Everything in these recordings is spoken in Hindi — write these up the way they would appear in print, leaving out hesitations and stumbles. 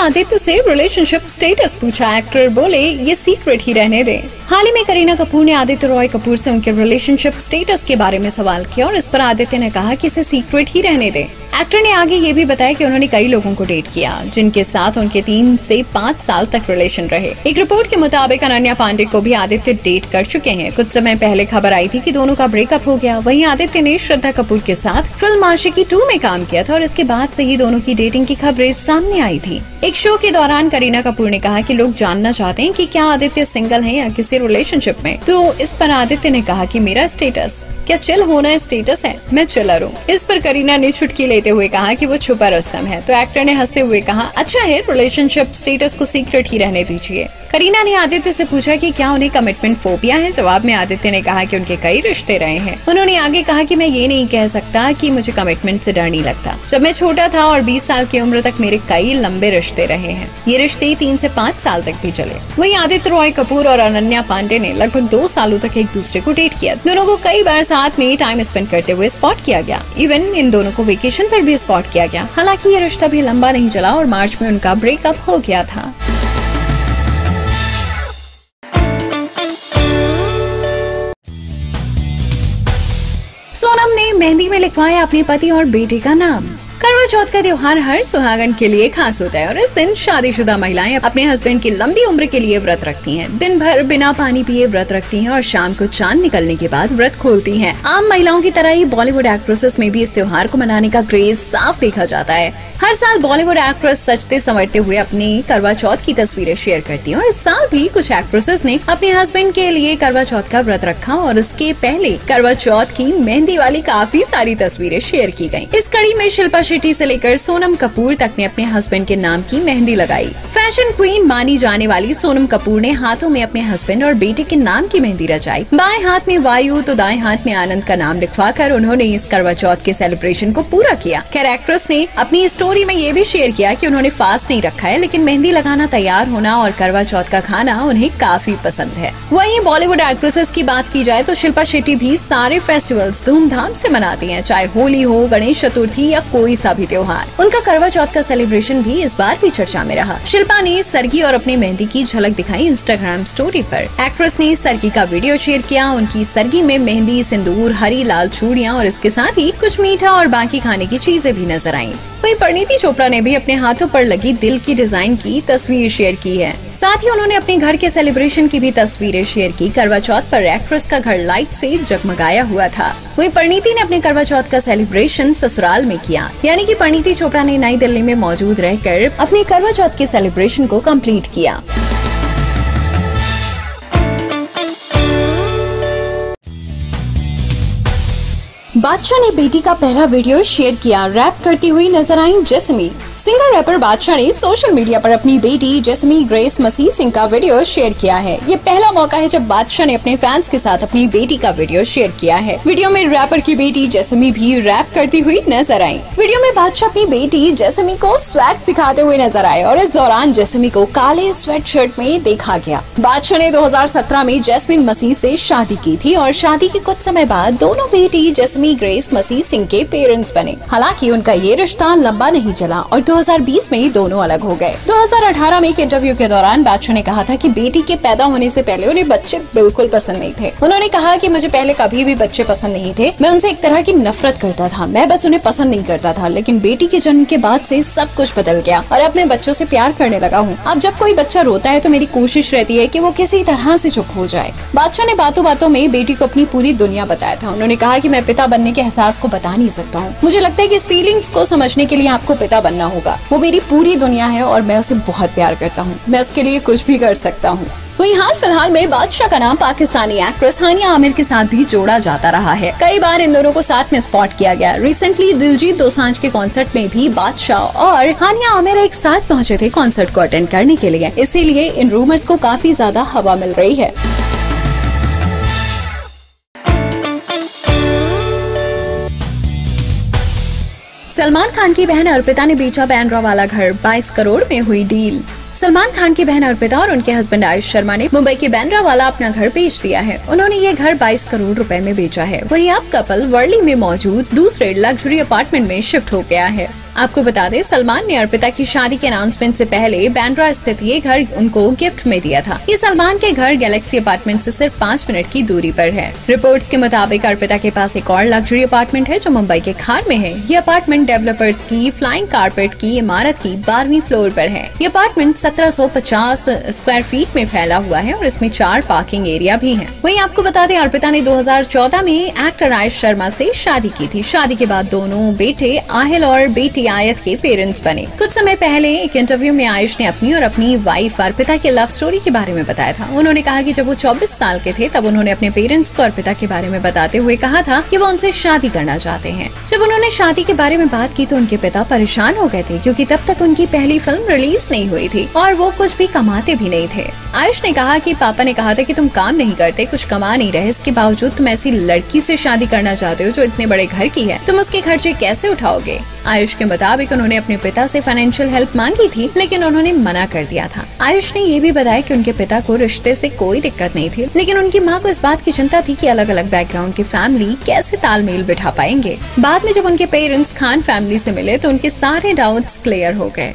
आदित्य से रिलेशनशिप स्टेटस पूछा। एक्टर बोले ये सीक्रेट ही रहने दें। हाल ही में करीना कपूर ने आदित्य रॉय कपूर से उनके रिलेशनशिप स्टेटस के बारे में सवाल किया और इस पर आदित्य ने कहा कि इसे सीक्रेट ही रहने दें। एक्टर ने आगे ये भी बताया कि उन्होंने कई लोगों को डेट किया जिनके साथ उनके 3 से 5 साल तक रिलेशन रहे। एक रिपोर्ट के मुताबिक अनन्या पांडे को भी आदित्य डेट कर चुके हैं। कुछ समय पहले खबर आई थी कि दोनों का ब्रेकअप हो गया। वहीं आदित्य ने श्रद्धा कपूर के साथ फिल्म आशिकी 2 में काम किया था और इसके बाद से ही दोनों की डेटिंग की खबरें सामने आई थी। एक शो के दौरान करीना कपूर ने कहा कि लोग जानना चाहते हैं कि क्या आदित्य सिंगल है या किसी रिलेशनशिप में, तो इस पर आदित्य ने कहा कि मेरा स्टेटस क्या चिल होना स्टेटस है, मैं चिलर हूँ। इस पर करीना ने चुटकी लेते हुए कहा कि वो छुपा रुस्तम है, तो एक्टर ने हंसते हुए कहा अच्छा है, रिलेशनशिप स्टेटस को सीक्रेट ही रहने दीजिए। करीना ने आदित्य से पूछा कि क्या उन्हें कमिटमेंट फोबिया है। जवाब में आदित्य ने कहा कि उनके कई रिश्ते रहे हैं। उन्होंने आगे कहा कि मैं ये नहीं कह सकता कि मुझे कमिटमेंट से डर नहीं लगता। जब मैं छोटा था और 20 साल की उम्र तक मेरे कई लंबे रिश्ते रहे हैं। ये रिश्ते 3 से 5 साल तक भी चले। वहीं आदित्य रॉय कपूर और अनन्या पांडे ने लगभग 2 सालों तक एक दूसरे को डेट किया। दोनों को कई बार साथ में टाइम स्पेंड करते हुए स्पॉट किया गया। इवन इन दोनों को वेकेशन पर भी स्पॉट किया गया। हालांकि ये रिश्ता भी लंबा नहीं चला और मार्च में उनका ब्रेकअप हो गया था। सोनम ने मेहंदी में लिखवाया अपने पति और बेटे का नाम। करवा चौथ का त्योहार हर सुहागन के लिए खास होता है और इस दिन शादीशुदा महिलाएं अपने हस्बैंड की लंबी उम्र के लिए व्रत रखती हैं। दिन भर बिना पानी पिए व्रत रखती हैं और शाम को चांद निकलने के बाद व्रत खोलती हैं। आम महिलाओं की तरह ही बॉलीवुड एक्ट्रेसेस में भी इस त्योहार को मनाने का क्रेज साफ देखा जाता है। हर साल बॉलीवुड एक्ट्रेस सजते संवरते हुए अपनी करवा चौथ की तस्वीरें शेयर करती हैं और इस साल भी कुछ एक्ट्रेसेस ने अपने हस्बैंड के लिए करवा चौथ का व्रत रखा और उसके पहले करवा चौथ की मेहंदी वाली काफी सारी तस्वीरें शेयर की गयी। इस कड़ी में शिल्पा शेट्टी से लेकर सोनम कपूर तक ने अपने हस्बैंड के नाम की मेहंदी लगाई। फैशन क्वीन मानी जाने वाली सोनम कपूर ने हाथों में अपने हस्बैंड और बेटे के नाम की मेहंदी रचाई। बाएं हाथ में वायु तो दाएं हाथ में आनंद का नाम लिखवाकर उन्होंने इस करवा चौथ के सेलिब्रेशन को पूरा किया। खैर एक्ट्रेस ने अपनी स्टोरी में ये भी शेयर किया कि उन्होंने फास्ट नहीं रखा है, लेकिन मेहंदी लगाना, तैयार होना और करवा चौथ का खाना उन्हें काफी पसंद है। वहीं बॉलीवुड एक्ट्रेसेस की बात की जाए तो शिल्पा शेट्टी भी सारे फेस्टिवल्स धूमधाम से मनाती हैं, चाहे होली हो, गणेश चतुर्थी या कोई सा भी त्योहार। उनका करवा चौथ का सेलिब्रेशन भी इस बार भी चर्चा में रहा। शिल्पा ने सरगी और अपनी मेहंदी की झलक दिखाई इंस्टाग्राम स्टोरी पर। एक्ट्रेस ने सरगी का वीडियो शेयर किया। उनकी सरगी में मेहंदी, सिंदूर, हरी लाल चूड़ियां और इसके साथ ही कुछ मीठा और बाकी खाने की चीजें भी नजर आईं। वहीं परिणीति चोपड़ा ने भी अपने हाथों पर लगी दिल की डिजाइन की तस्वीर शेयर की है। साथ ही उन्होंने अपने घर के सेलिब्रेशन की भी तस्वीरें शेयर की। करवा चौथ पर एक्ट्रेस का घर लाइट से जगमगाया हुआ था। वहीं परिणीति ने अपने करवा चौथ का सेलिब्रेशन ससुराल में किया, यानी कि परिणीति चोपड़ा ने नई दिल्ली में मौजूद रहकर अपने करवा चौथ के सेलिब्रेशन को कंप्लीट किया। बादशाह ने बेटी का पहला वीडियो शेयर किया। रैप करती हुई नजर आई जेसमी। सिंगर रैपर बादशाह ने सोशल मीडिया पर अपनी बेटी जेसमी ग्रेस मसीह सिंह का वीडियो शेयर किया है। ये पहला मौका है जब बादशाह ने अपने फैंस के साथ अपनी बेटी का वीडियो शेयर किया है। वीडियो में रैपर की बेटी जेसमी भी रैप करती हुई नजर आई। वीडियो में बादशाह अपनी बेटी जेसमी को स्वैग सिखाते हुए नजर आए और इस दौरान जेसमी को काले स्वेट शर्ट में देखा गया। बादशाह ने 2017 में जैस्मिन मसीह से शादी की थी और शादी के कुछ समय बाद दोनों बेटी जेसमी ग्रेस मसीह सिंह के पेरेंट्स बने। हालांकि उनका ये रिश्ता लंबा नहीं चला और 2020 में ही दोनों अलग हो गए। 2018 में एक इंटरव्यू के दौरान बादशाह ने कहा था कि बेटी के पैदा होने से पहले उन्हें बच्चे बिल्कुल पसंद नहीं थे। उन्होंने कहा कि मुझे पहले कभी भी बच्चे पसंद नहीं थे, मैं उनसे एक तरह की नफरत करता था, मैं बस उन्हें पसंद नहीं करता था, लेकिन बेटी के जन्म के बाद से सब कुछ बदल गया और अब मैं बच्चों से प्यार करने लगा हूँ। अब जब कोई बच्चा रोता है तो मेरी कोशिश रहती है कि वो किसी तरह से चुप हो जाए। बादशाह ने बातों बातों में बेटी को अपनी पूरी दुनिया बताया था। उन्होंने कहा कि मैं पिता बनने के एहसास को बता नहीं सकता हूँ, मुझे लगता है कि इस फीलिंग्स को समझने के लिए आपको पिता बनना होगा। वो मेरी पूरी दुनिया है और मैं उसे बहुत प्यार करता हूँ, मैं उसके लिए कुछ भी कर सकता हूँ। वहीं हाल फिलहाल में बादशाह का नाम पाकिस्तानी एक्ट्रेस हानिया आमिर के साथ भी जोड़ा जाता रहा है। कई बार इन दोनों को साथ में स्पॉट किया गया। रिसेंटली दिलजीत दोसांझ के कॉन्सर्ट में भी बादशाह और हानिया आमिर एक साथ पहुंचे थे कॉन्सर्ट को अटेंड करने के लिए, इसीलिए इन रूमर्स को काफी ज्यादा हवा मिल रही है। सलमान खान की बहन अर्पिता ने बेचा बांद्रा वाला घर, 22 करोड़ में हुई डील। सलमान खान की बहन अर्पिता और उनके हस्बैंड आयुष शर्मा ने मुंबई के बांद्रा वाला अपना घर बेच दिया है। उन्होंने ये घर 22 करोड़ रुपए में बेचा है। वहीं अब कपल वर्ली में मौजूद दूसरे लग्जरी अपार्टमेंट में शिफ्ट हो गया है। आपको बता दें, सलमान ने अर्पिता की शादी के अनाउंसमेंट से पहले बांद्रा स्थित ये घर उनको गिफ्ट में दिया था। ये सलमान के घर गैलेक्सी अपार्टमेंट से सिर्फ 5 मिनट की दूरी पर है। रिपोर्ट्स के मुताबिक अर्पिता के पास एक और लग्जरी अपार्टमेंट है जो मुंबई के खार में है। ये अपार्टमेंट डेवलपर्स की फ्लाइंग कारपेट की इमारत की 12वीं फ्लोर पर है। ये अपार्टमेंट 1750 स्क्वायर फीट में फैला हुआ है और इसमें 4 पार्किंग एरिया भी है। वहीं आपको बता दें, अर्पिता ने 2014 में एक्टर आयुष शर्मा से शादी की थी। शादी के बाद दोनों बेटे आहिल और बेटी आयत के पेरेंट्स बने। कुछ समय पहले एक इंटरव्यू में आयुष ने अपनी और अपनी वाइफ अर्पिता के लव स्टोरी के बारे में बताया था। उन्होंने कहा कि जब वो 24 साल के थे तब उन्होंने अपने पेरेंट्स को अर्पिता के बारे में बताते हुए कहा था कि वो उनसे शादी करना चाहते हैं। जब उन्होंने शादी के बारे में बात की तो उनके पिता परेशान हो गए थे, क्योंकि तब तक उनकी पहली फिल्म रिलीज नहीं हुई थी और वो कुछ भी कमाते भी नहीं थे। आयुष ने कहा कि पापा ने कहा था कि तुम काम नहीं करते, कुछ कमा नहीं रहे, इसके बावजूद तुम ऐसी लड़की से शादी करना चाहते हो जो इतने बड़े घर की है, तुम उसके खर्चे कैसे उठाओगे। आयुष के मुताबिक उन्होंने अपने पिता से फाइनेंशियल हेल्प मांगी थी, लेकिन उन्होंने मना कर दिया था। आयुष ने ये भी बताया कि उनके पिता को रिश्ते से कोई दिक्कत नहीं थी, लेकिन उनकी माँ को इस बात की चिंता थी कि अलग अलग बैकग्राउंड की फैमिली कैसे तालमेल बिठा पाएंगे। बाद में जब उनके पेरेंट्स खान फैमिली से मिले तो उनके सारे डाउट्स क्लियर हो गए।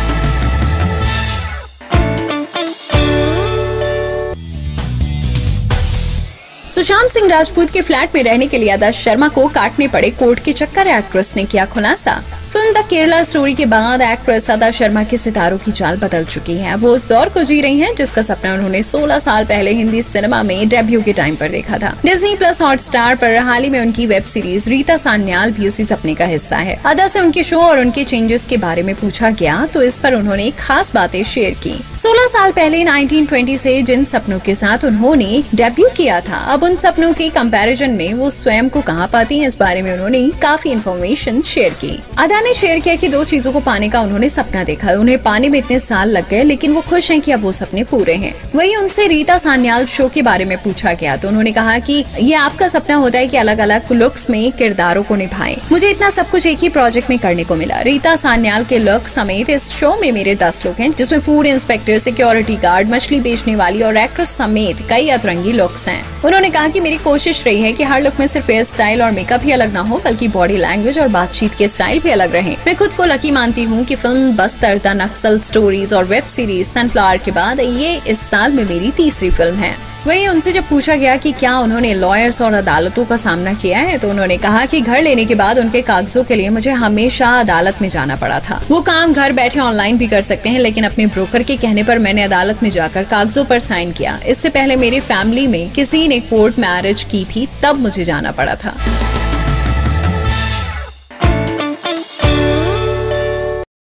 सुशांत सिंह राजपूत के फ्लैट में रहने के लिए आदर्श शर्मा को काटने पड़े कोर्ट के चक्कर, एक्ट्रेस ने किया खुलासा। फिल्म द केरला स्टोरी के बाद एक्ट्रेस अदा शर्मा के सितारों की चाल बदल चुकी है। वो उस दौर को जी रही हैं जिसका सपना उन्होंने 16 साल पहले हिंदी सिनेमा में डेब्यू के टाइम पर देखा था। डिज्नी प्लस हॉटस्टार पर हाल ही में उनकी वेब सीरीज रीता सान्याल भी उसी सपने का हिस्सा है। अदा से उनके शो और उनके चेंजेस के बारे में पूछा गया तो इस पर उन्होंने खास बातें शेयर की। 16 साल पहले 1920 से जिन सपनों के साथ उन्होंने डेब्यू किया था, अब उन सपनों के कंपैरिजन में वो स्वयं को कहाँ पाती हैं, इस बारे में उन्होंने काफी इन्फॉर्मेशन शेयर की। अदा ने शेयर किया कि 2 चीजों को पाने का उन्होंने सपना देखा, उन्हें पाने में इतने साल लग गए, लेकिन वो खुश हैं कि अब वो सपने पूरे हैं। वही उनसे रीता सान्याल शो के बारे में पूछा गया तो उन्होंने कहा कि ये आपका सपना होता है कि अलग अलग लुक्स में किरदारों को निभाएं। मुझे इतना सब कुछ एक ही प्रोजेक्ट में करने को मिला। रीता सान्याल के लुक समेत इस शो में मेरे 10 लुक हैं, जिसमें फूड इंस्पेक्टर, सिक्योरिटी गार्ड, मछली बेचने वाली और एक्ट्रेस समेत कई अतरंगी लुक्स हैं। उन्होंने कहा कि मेरी कोशिश रही है कि हर लुक में सिर्फ हेयर स्टाइल और मेकअप ही अलग ना हो, बल्कि बॉडी लैंग्वेज और बातचीत के स्टाइल भी अलग रहे। मैं खुद को लकी मानती हूँ कि film Bastar, the Naxal stories और वेब सीरीज सनफ्लावर के बाद ये इस साल में मेरी तीसरी फिल्म है। वहीं उनसे जब पूछा गया कि क्या उन्होंने लॉयर्स और अदालतों का सामना किया है तो उन्होंने कहा कि घर लेने के बाद उनके कागजों के लिए मुझे हमेशा अदालत में जाना पड़ा था। वो काम घर बैठे ऑनलाइन भी कर सकते हैं, लेकिन अपने ब्रोकर के कहने पर मैंने अदालत में जाकर कागजों पर साइन किया। इससे पहले मेरी फैमिली में किसी ने कोर्ट मैरिज की थी, तब मुझे जाना पड़ा था।